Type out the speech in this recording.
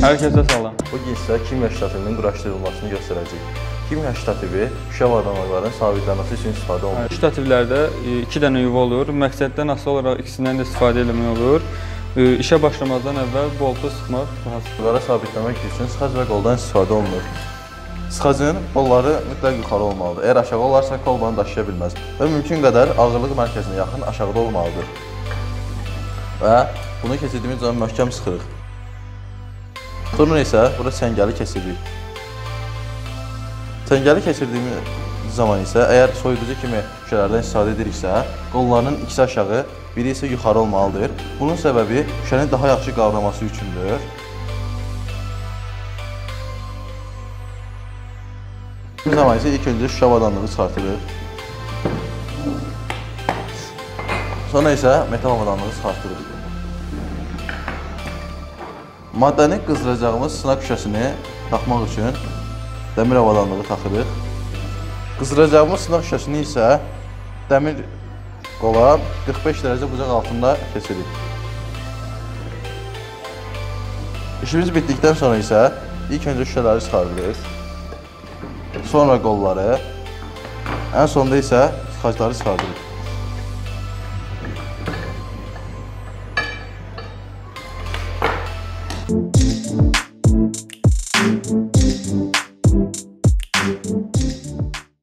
Hər kəsə salam. Bugün sizə kimya ştativinin quraşdırılmasını göstərəcək. Kimya ştativi şüşə avadanlıqların sabitlənməsi üçün istifadə olunur. Ştativlərdə 2 dənə yuva olur. Məqsəddən asılı olaraq ikisindən də istifadə etmək olur. İşə başlamazdan əvvəl boltu sıxmaq daha sıxılır. Bunlara sabitləmək üçün sıxac və qoldan istifadə olunur. Sıxacın qolları mütləq yuxarı olmalıdır. Əgər aşağı olarsa kolbanı daşıya bilməz və mümkün qədər ağırlıq mərkəzinə yaxın aşağıda olmalıdır. Və bunu keçirdiyimiz zaman möhkəm sıxırıq. Sonra isə burada çəngəli keçiririk. Çəngəli keçirdiyimiz zaman isə əgər soyuducu kimi şüşələrdən istifadə ediriksə, qollarının ikisi aşağı, biri isə yuxarı olmalıdır. Bunun səbəbi şüşəni daha yaxşı qavraması üçündür. Bu zaman isə ilk öncə şüşə avadanlığı çıxartırıq. Sonra isə metal avadanlığı çıxartırıq. Maddəni qızdıracağımız sınaq şüşəsini taxmaq üçün dəmir avadanlığı taxırıq. Qızdıracağımız sınaq şüşəsini isə dəmir qola 45 dərəcə bucaq altında keçirik. İşimiz bitdikdən sonra isə ilk öncə şüşələri çıxarırıq. Sonra qolları, ən sonunda isə tıxacları çıxardırıq.